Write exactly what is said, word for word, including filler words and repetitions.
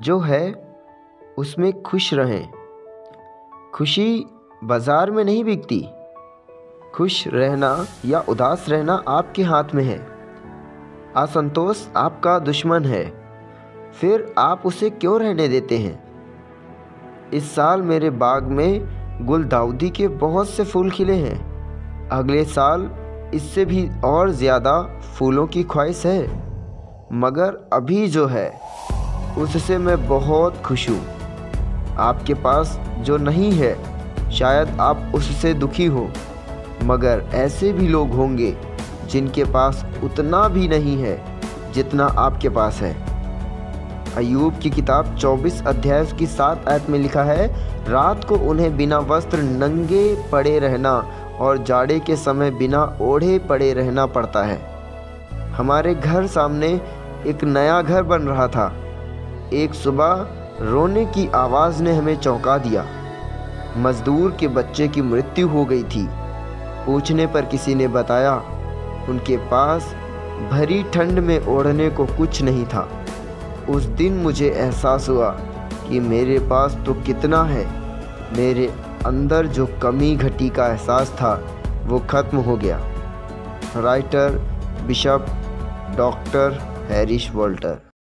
जो है उसमें खुश रहें। खुशी बाज़ार में नहीं बिकती। खुश रहना या उदास रहना आपके हाथ में है। असंतोष आपका दुश्मन है, फिर आप उसे क्यों रहने देते हैं? इस साल मेरे बाग में गुलदाउदी के बहुत से फूल खिले हैं। अगले साल इससे भी और ज़्यादा फूलों की ख्वाहिश है, मगर अभी जो है उससे मैं बहुत खुश हूँ। आपके पास जो नहीं है शायद आप उससे दुखी हो, मगर ऐसे भी लोग होंगे जिनके पास उतना भी नहीं है जितना आपके पास है। अय्यूब की किताब चौबीस अध्याय की सात आयत में लिखा है, रात को उन्हें बिना वस्त्र नंगे पड़े रहना और जाड़े के समय बिना ओढ़े पड़े रहना पड़ता है। हमारे घर सामने एक नया घर बन रहा था। एक सुबह रोने की आवाज़ ने हमें चौंका दिया। मजदूर के बच्चे की मृत्यु हो गई थी। पूछने पर किसी ने बताया उनके पास भरी ठंड में ओढ़ने को कुछ नहीं था। उस दिन मुझे एहसास हुआ कि मेरे पास तो कितना है। मेरे अंदर जो कमी घटी का एहसास था वो ख़त्म हो गया। Writer bishop doctor Harris Walter.